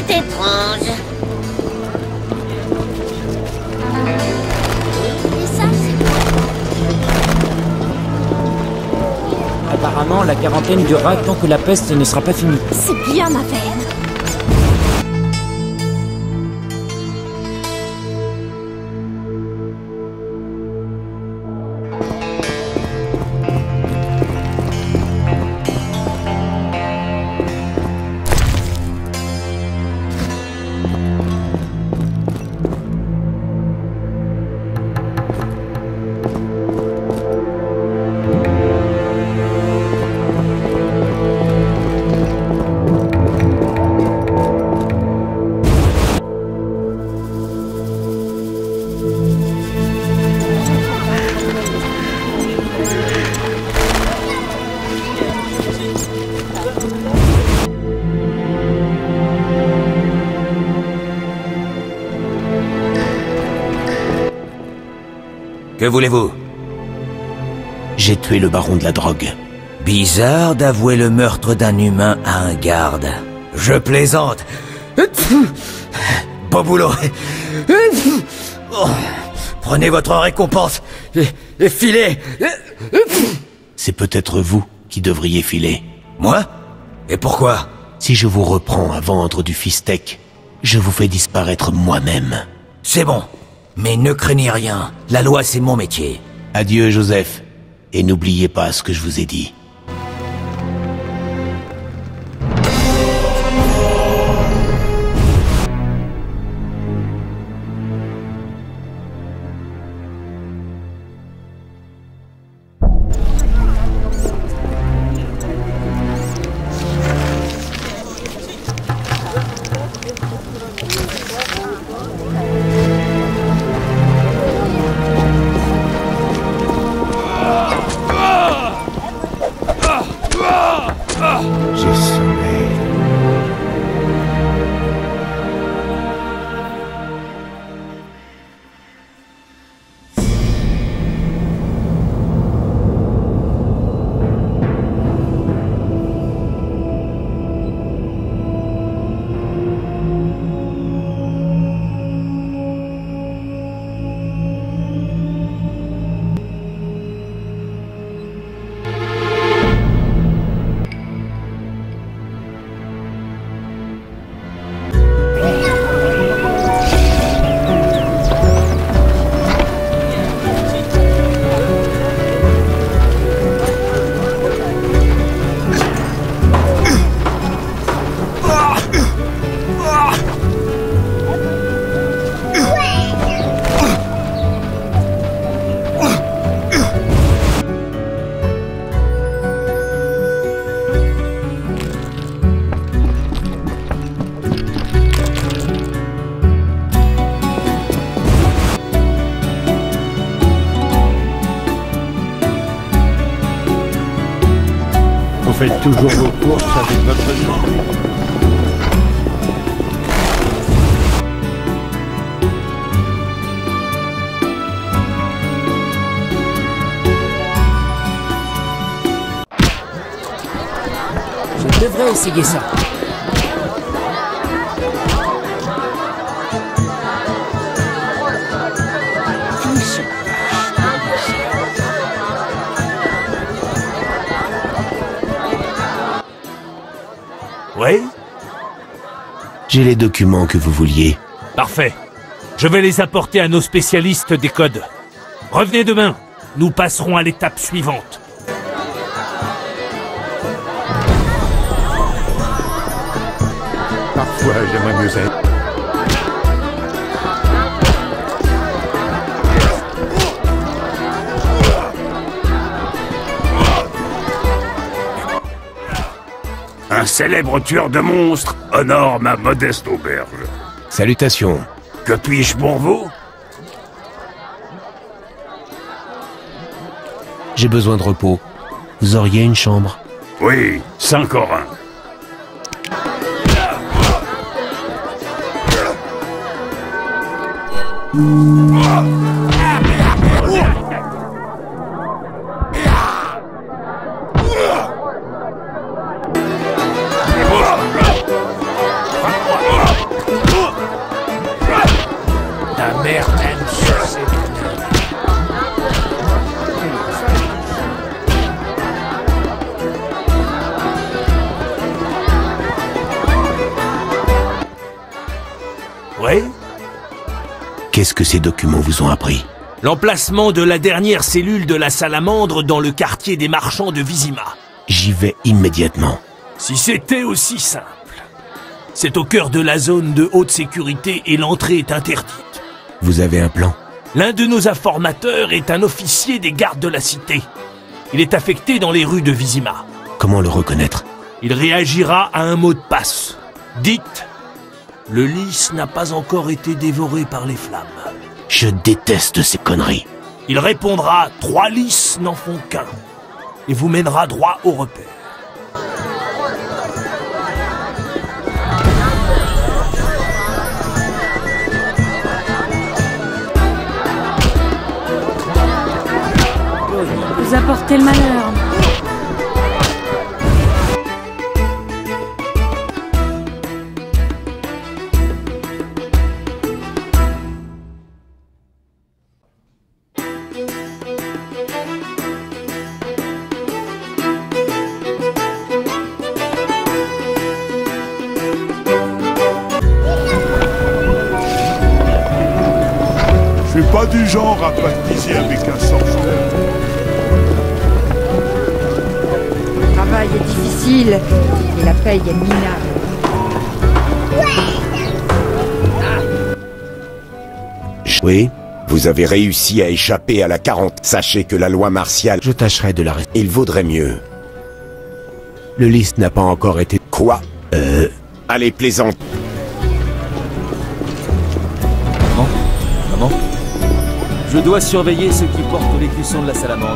C'est étrange. Et ça, c'est quoi? Apparemment, la quarantaine durera tant que la peste ne sera pas finie. C'est bien ma veine. Que voulez-vous? J'ai tué le baron de la drogue. Bizarre d'avouer le meurtre d'un humain à un garde. Je plaisante. Beau boulot. Oh, prenez votre récompense et filez. C'est peut-être vous qui devriez filer. Moi? Et pourquoi? Si je vous reprends à vendre du fistec, je vous fais disparaître moi-même. C'est bon. Mais ne craignez rien. La loi, c'est mon métier. Adieu, Joseph. Et n'oubliez pas ce que je vous ai dit. J'ai sommeil. Vous faites toujours vos courses avec votre vie. Je devrais essayer ça. Oui? J'ai les documents que vous vouliez. Parfait. Je vais les apporter à nos spécialistes des codes. Revenez demain. Nous passerons à l'étape suivante. Parfois, j'aimerais mieux être. Un célèbre tueur de monstres honore ma modeste auberge. Salutations. Que puis-je pour vous? J'ai besoin de repos. Vous auriez une chambre? Oui, 5 orins. Ouais? Qu'est-ce que ces documents vous ont appris? L'emplacement de la dernière cellule de la salamandre dans le quartier des marchands de Vizima. J'y vais immédiatement. Si c'était aussi simple. C'est au cœur de la zone de haute sécurité et l'entrée est interdite. Vous avez un plan? L'un de nos informateurs est un officier des gardes de la cité. Il est affecté dans les rues de Vizima. Comment le reconnaître? Il réagira à un mot de passe. Dites, le lys n'a pas encore été dévoré par les flammes. Je déteste ces conneries. Il répondra, 3 lys n'en font qu'un. Et vous mènera droit au repère. Vous apportez le malheur. Je suis pas du genre à pactiser avec un sorcier. Le travail est difficile et la paye est minable. Oui, vous avez réussi à échapper à la 40. Sachez que la loi martiale, Je tâcherai de l'arrêter. il vaudrait mieux. Le lys n'a pas encore été... Quoi? Allez, plaisante. Comment? Je dois surveiller ceux qui portent l'écusson de la salamandre.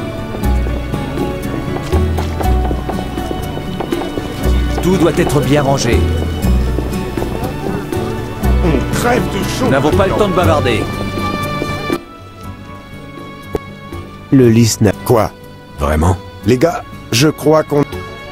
Tout doit être bien rangé. On crève de chaud. Nous n'avons pas le temps de bavarder. Le lys n'a... Quoi? Vraiment? Les gars, je crois qu'on...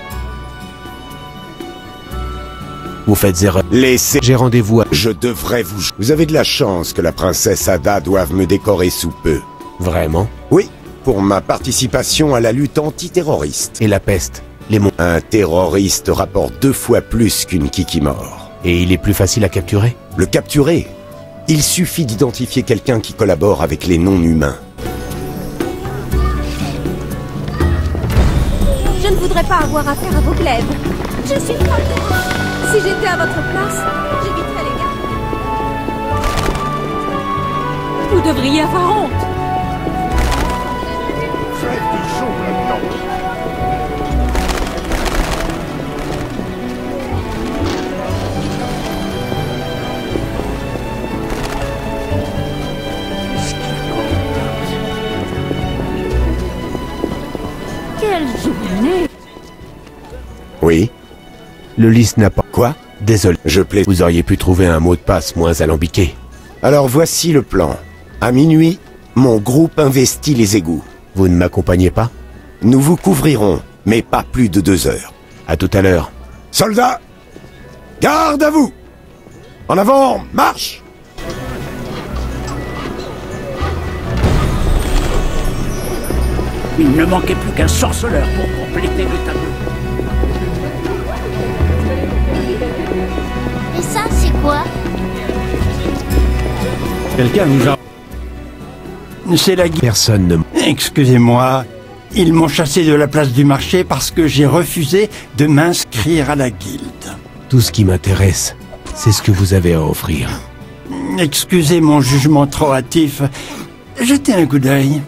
Vous faites erreur. Laissez... J'ai rendez-vous à... Je devrais vous... Vous avez de la chance que la princesse Ada doive me décorer sous peu. Vraiment? Oui, pour ma participation à la lutte antiterroriste. Et la peste? Les mons... Un terroriste rapporte 2 fois plus qu'une kikimore. Et il est plus facile à capturer? Le capturer? Il suffit d'identifier quelqu'un qui collabore avec les non-humains. Je ne voudrais pas avoir affaire à vos glaives. Je suis frappée. Si j'étais à votre place, j'éviterais les gars. Vous devriez avoir honte. Crève de chaud là-dedans. Quelle journée. Oui? Le lys n'a pas... Quoi? Désolé. Je plais. Vous auriez pu trouver un mot de passe moins alambiqué. Alors voici le plan. À minuit, mon groupe investit les égouts. Vous ne m'accompagnez pas? Nous vous couvrirons, mais pas plus de 2 heures. À tout à l'heure. Soldats, garde à vous! En avant, marche! Il ne manquait plus qu'un sorceleur pour compléter le tableau. Et ça, c'est quoi? Quelqu'un nous a... C'est la guerre. Personne ne... Excusez-moi, ils m'ont chassé de la place du marché parce que j'ai refusé de m'inscrire à la guilde. Tout ce qui m'intéresse, c'est ce que vous avez à offrir. Excusez mon jugement trop hâtif. Jetez un coup d'œil.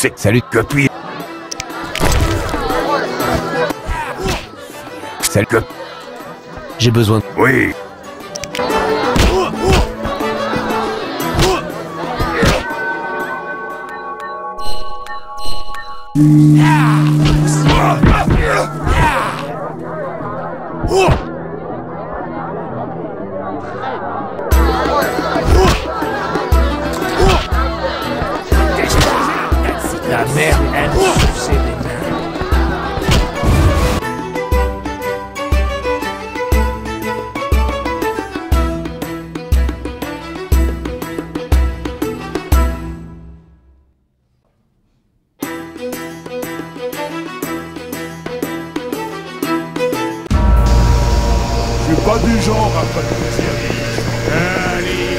C'est... Salut, copie. Salut, copie. J'ai besoin... Oui. La mère aime sucer les mains. Je suis pas du genre à pas de service. Allez.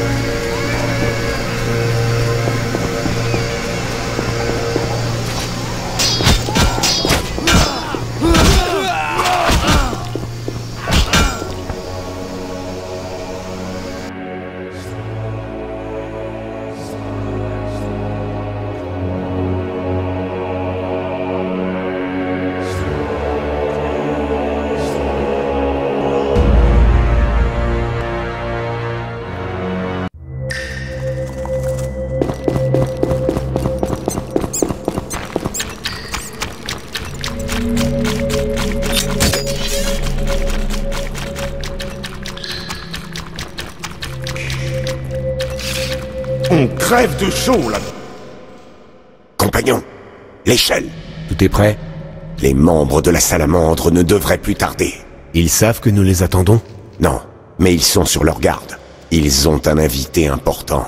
On crève de chaud, là. Compagnon, l'échelle. Tout est prêt? Les membres de la salamandre ne devraient plus tarder. Ils savent que nous les attendons? Non, mais ils sont sur leur garde. Ils ont un invité important.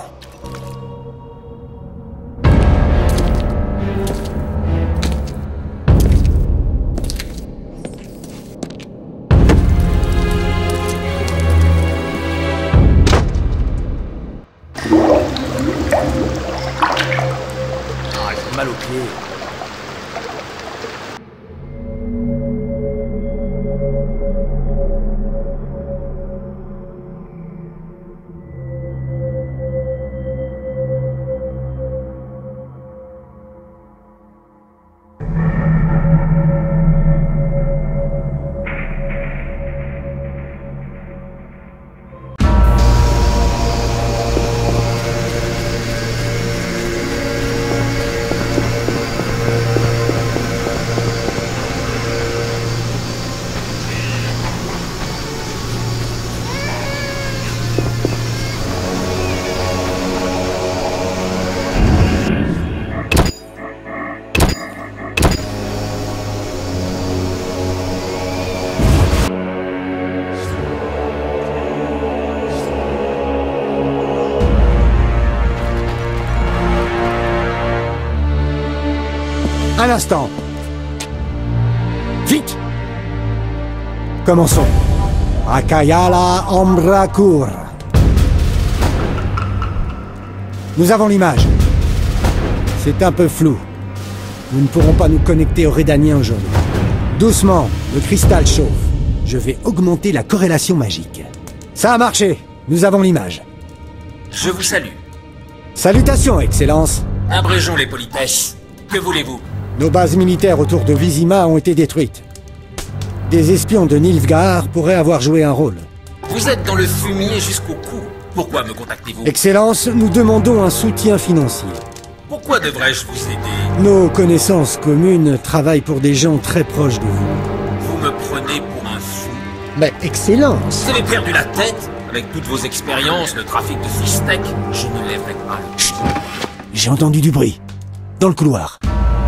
Mal aux pieds. Un instant. Vite. Commençons. Akayala Ambrakur. Nous avons l'image. C'est un peu flou. Nous ne pourrons pas nous connecter aux Rédaniens aujourd'hui. Doucement, le cristal chauffe. Je vais augmenter la corrélation magique. Ça a marché. Nous avons l'image. Je vous salue. Salutations, Excellence. Abrégeons les politesses. Que voulez-vous? Nos bases militaires autour de Vizima ont été détruites. Des espions de Nilfgaard pourraient avoir joué un rôle. Vous êtes dans le fumier jusqu'au cou. Pourquoi me contactez-vous? Excellence, nous demandons un soutien financier. Pourquoi devrais-je vous aider? Nos connaissances communes travaillent pour des gens très proches de vous. Vous me prenez pour un fou. Mais Excellence! Vous avez perdu la tête? Avec toutes vos expériences, le trafic de Fistek, je ne lèverai pas le... Chut. J'ai entendu du bruit. Dans le couloir.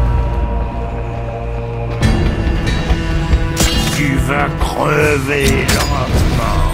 Tu vas crever lentement.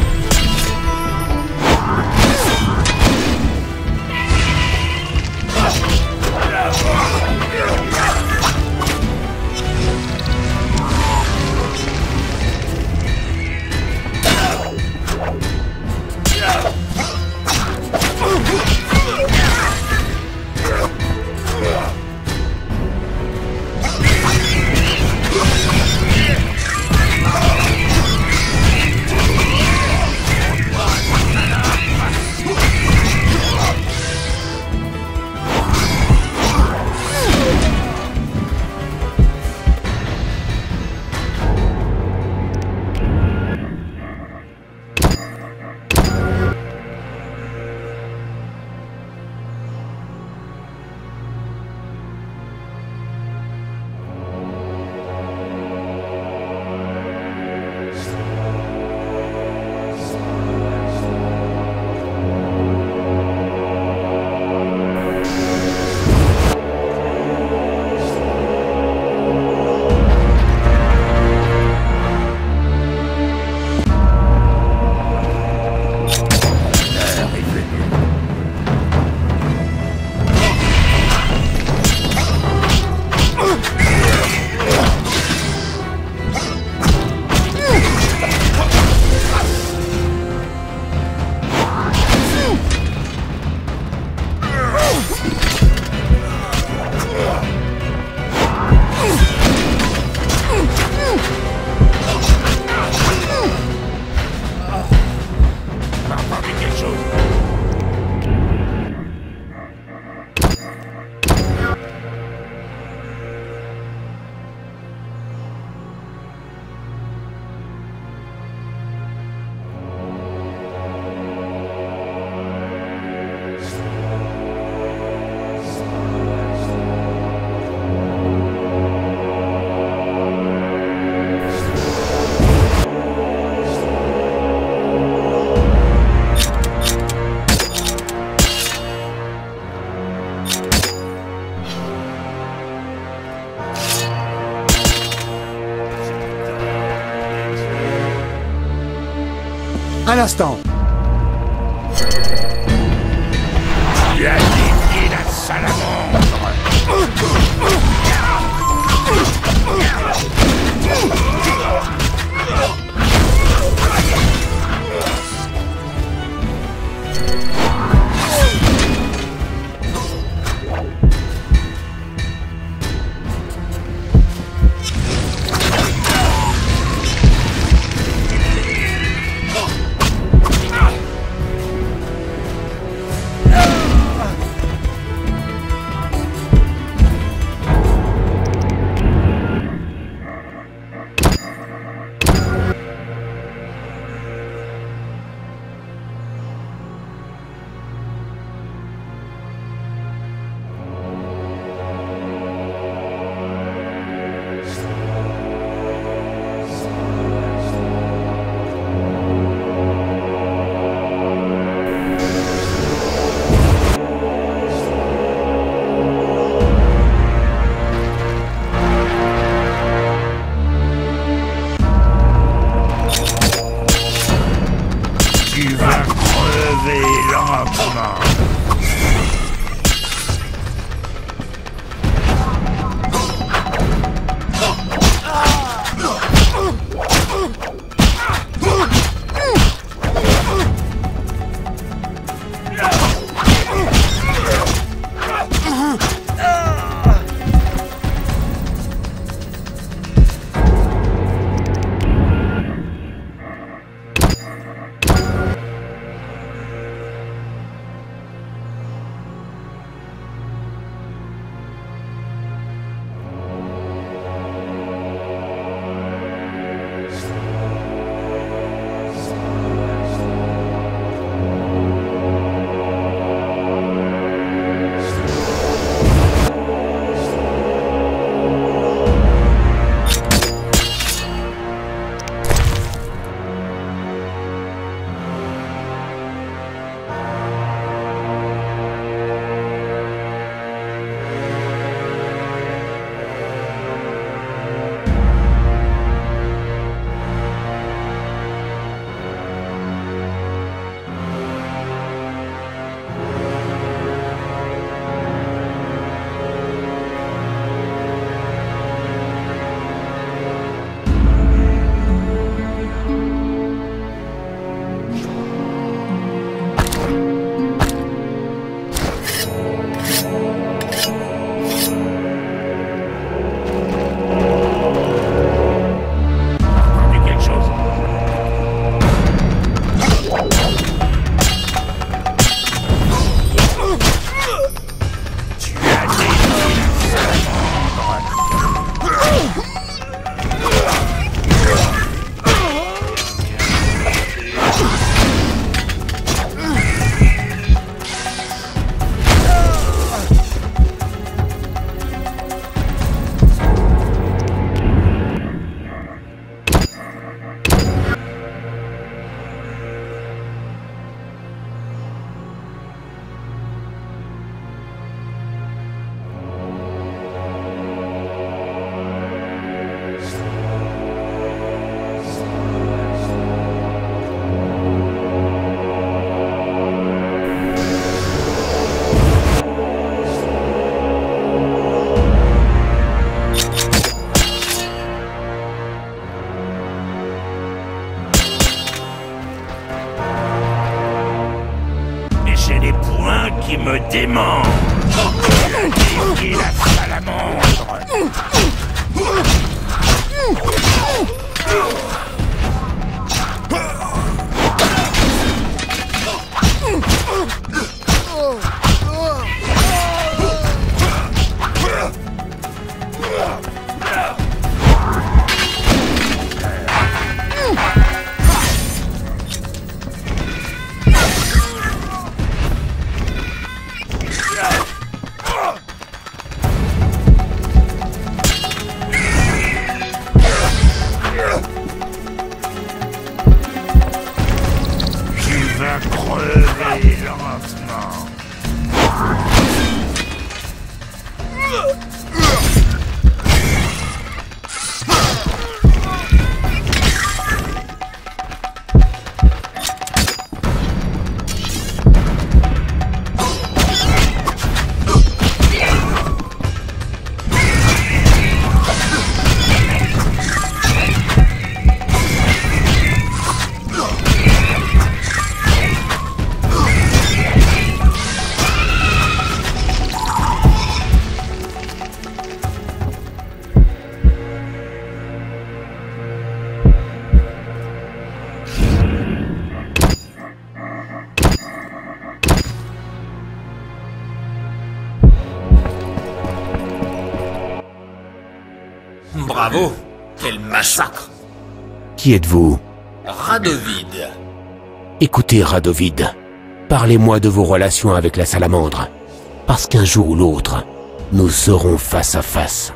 Un instant. Tu as défié la salamandre. Tu vas crever lentement. J'ai les poings qui me démangent. Tu as défié la salamandre. Bravo! Quel massacre! Qui êtes-vous? Radovid. Écoutez, Radovid. Parlez-moi de vos relations avec la salamandre. Parce qu'un jour ou l'autre, nous serons face à face.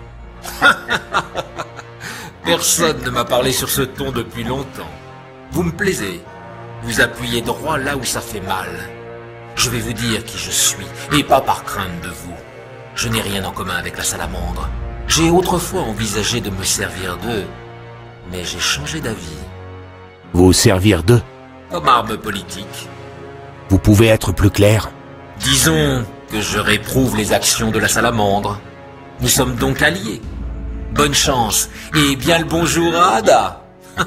Personne ne m'a parlé sur ce ton depuis longtemps. Vous me plaisez. Vous appuyez droit là où ça fait mal. Je vais vous dire qui je suis, et pas par crainte de vous. Je n'ai rien en commun avec la salamandre. J'ai autrefois envisagé de me servir d'eux, mais j'ai changé d'avis. Vous servir d'eux? Comme arme politique. Vous pouvez être plus clair? Disons que je réprouve les actions de la salamandre. Nous sommes donc alliés. Bonne chance, et bien le bonjour à Ada.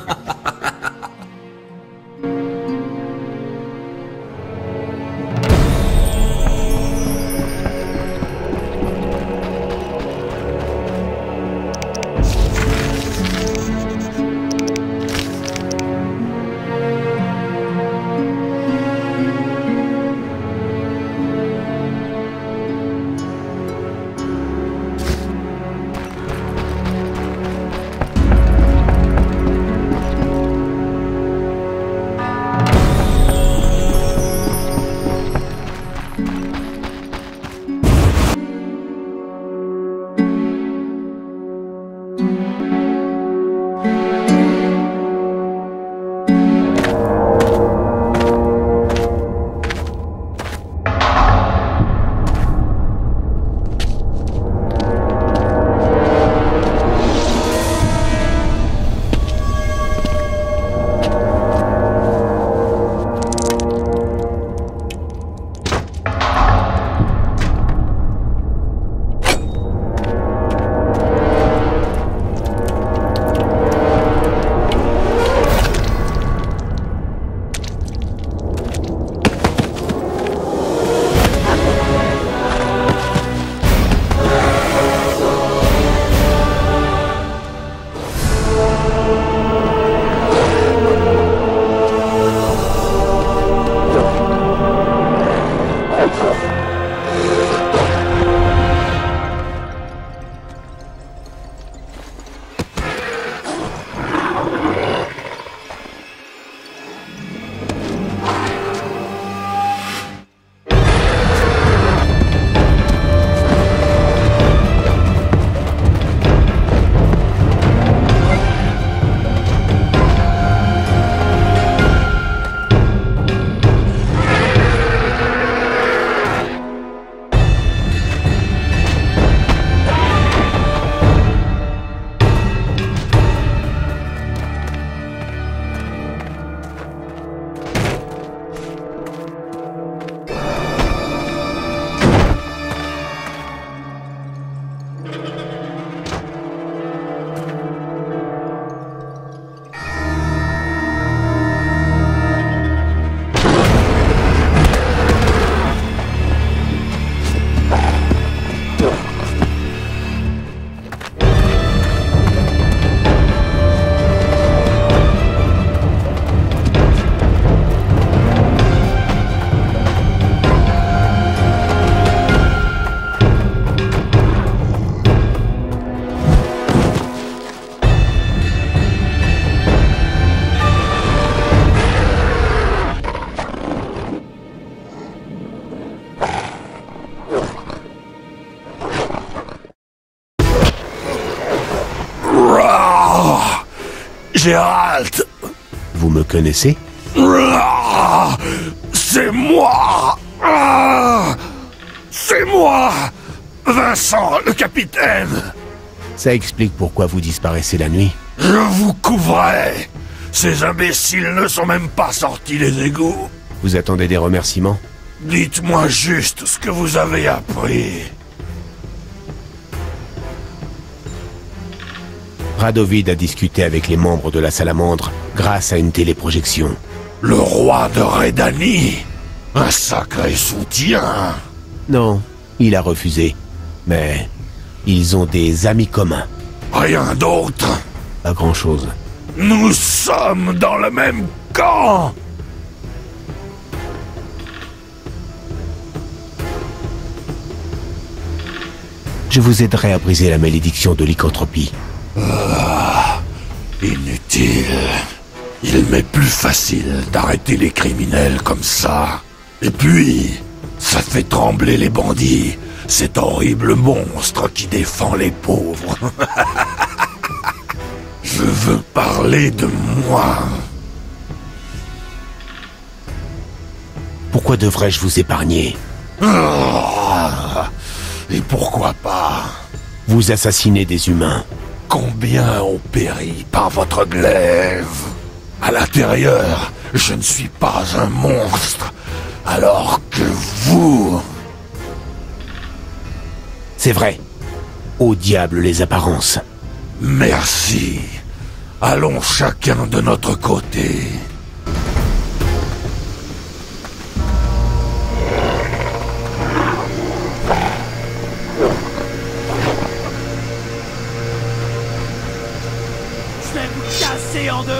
Geralt! Vous me connaissez? C'est moi! C'est moi! Vincent, le capitaine! Ça explique pourquoi vous disparaissez la nuit. Je vous couvrais! Ces imbéciles ne sont même pas sortis des égouts! Vous attendez des remerciements? Dites-moi juste ce que vous avez appris. Radovid a discuté avec les membres de la Salamandre grâce à une téléprojection. Le roi de Redanie? Un sacré soutien! Non, il a refusé. Mais ils ont des amis communs. Rien d'autre? Pas grand-chose. Nous sommes dans le même camp! Je vous aiderai à briser la malédiction de lycanthropie. Inutile. Il m'est plus facile d'arrêter les criminels comme ça. Et puis, ça fait trembler les bandits. Cet horrible monstre qui défend les pauvres. Je veux parler de moi. Pourquoi devrais-je vous épargner? Et pourquoi pas? Vous assassinez des humains. Combien ont péri par votre glaive? À l'intérieur, je ne suis pas un monstre, alors que vous... C'est vrai. Au diable les apparences. Merci. Allons chacun de notre côté. Je vais vous casser en deux.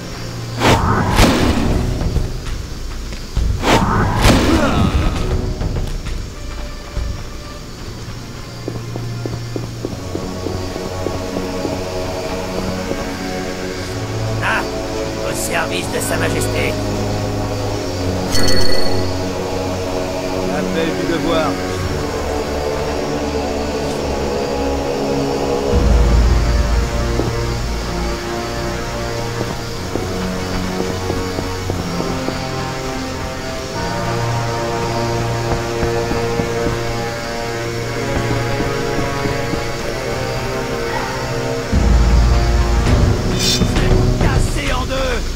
Au service de Sa Majesté. L'appel du devoir. Cassé en deux.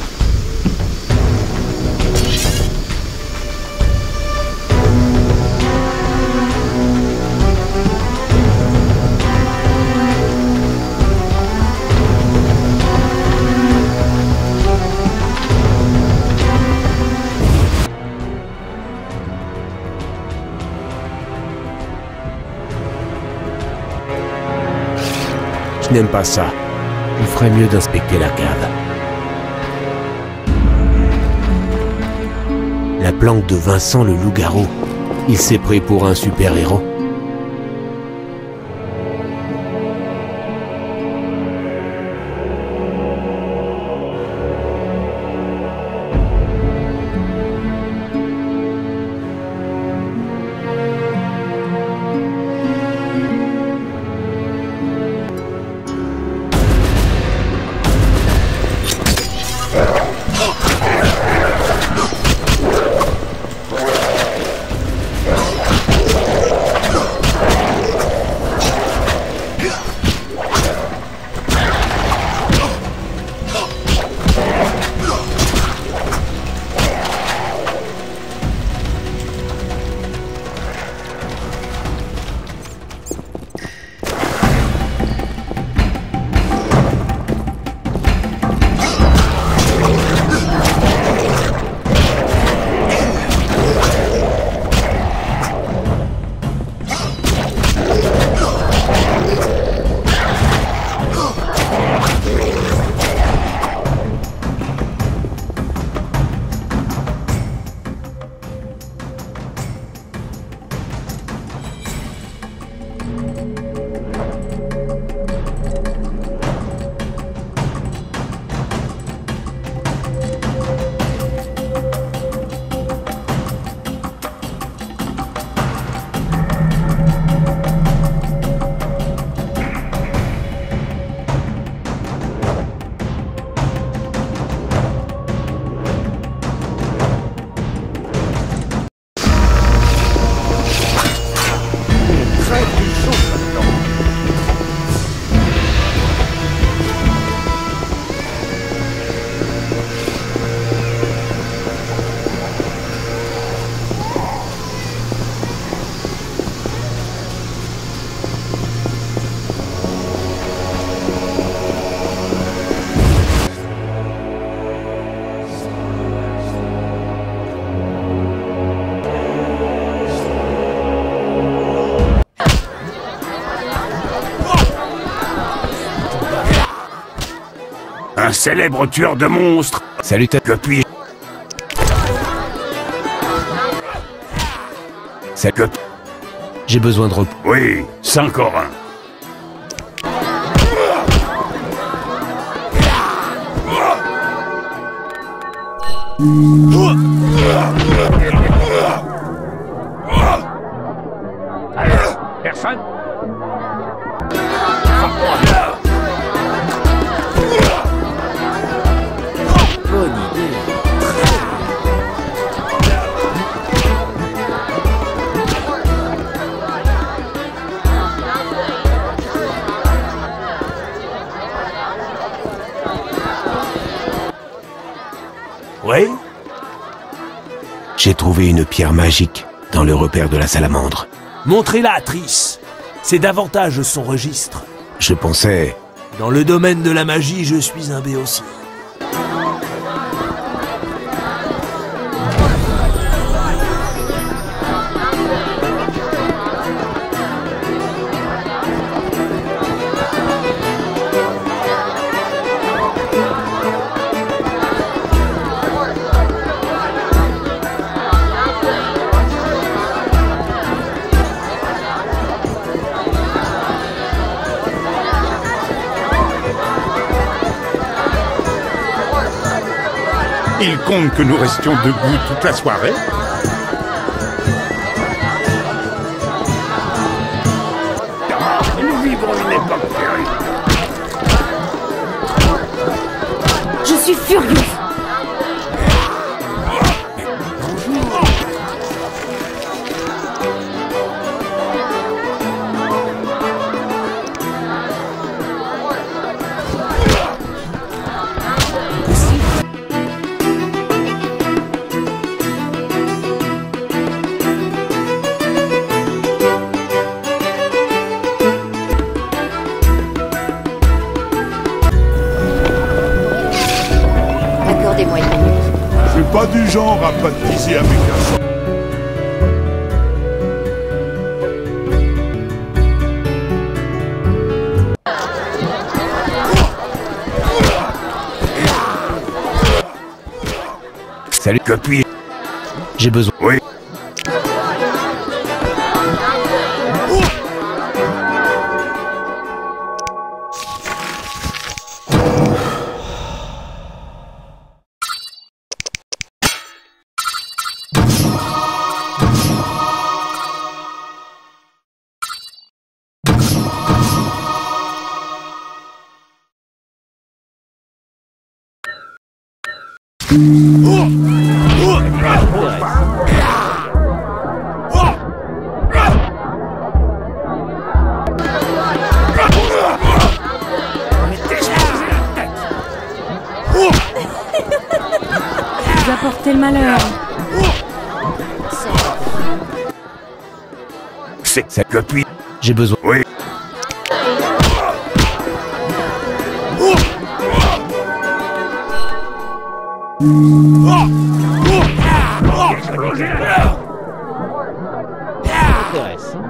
Je n'aime pas ça. On ferait mieux d'inspecter la cave. La planque de Vincent le loup-garou. Il s'est pris pour un super-héros. Un célèbre tueur de monstres. Salut, Que puis-je... C'est que... J'ai besoin de repos. Oui, 5 Corins. Personne? Bonne idée. Oui? J'ai trouvé une pierre magique dans le repère de la salamandre. Montrez-la à Triss. C'est davantage son registre. Je pensais... Dans le domaine de la magie, je suis un béotien. Il compte que nous restions debout toute la soirée? Nous vivons une époque terrible. Je suis furieuse. Accordez-moi une minute. Je suis pas du genre à baptiser avec un son. Salut, que puis... J'ai besoin... Oui. Vous apportez le malheur. C'est que puis... J'ai besoin... Oui. Intéressant.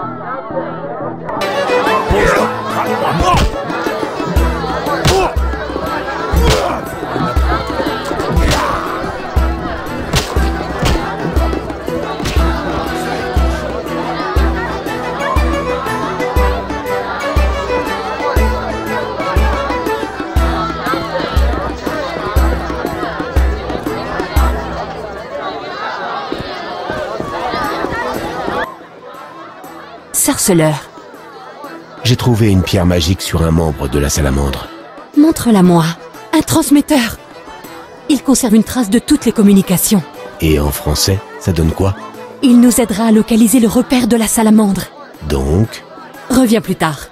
Sarceleur, J'ai trouvé une pierre magique sur un membre de la salamandre. montre-la-moi. Un transmetteur. Il conserve une trace de toutes les communications. Et en français, ça donne quoi? Il nous aidera à localiser le repère de la salamandre. Donc... Reviens plus tard.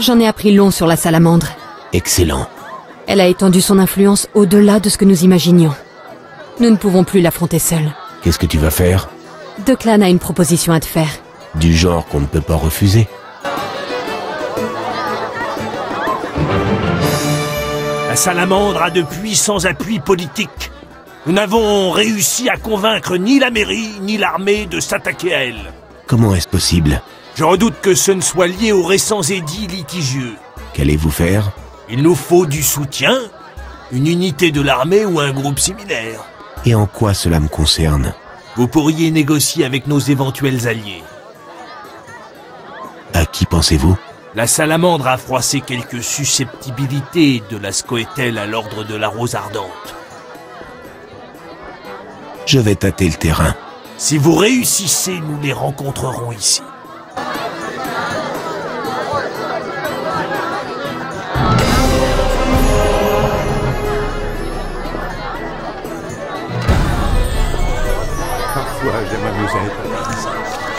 J'en ai appris long sur la salamandre. Excellent. Elle a étendu son influence au-delà de ce que nous imaginions. Nous ne pouvons plus l'affronter seuls. Qu'est-ce que tu vas faire? Declan a une proposition à te faire. Du genre qu'on ne peut pas refuser. La salamandre a de puissants appuis politiques. Nous n'avons réussi à convaincre ni la mairie, ni l'armée de s'attaquer à elle. Comment est-ce possible? Je redoute que ce ne soit lié aux récents édits litigieux. Qu'allez-vous faire? Il nous faut du soutien, une unité de l'armée ou un groupe similaire. Et en quoi cela me concerne? Vous pourriez négocier avec nos éventuels alliés. À qui pensez-vous? La salamandre a froissé quelques susceptibilités de la Scoia'tael à l'ordre de la Rose Ardente. Je vais tâter le terrain. Si vous réussissez, nous les rencontrerons ici. Parfois, j'aime m'amuser.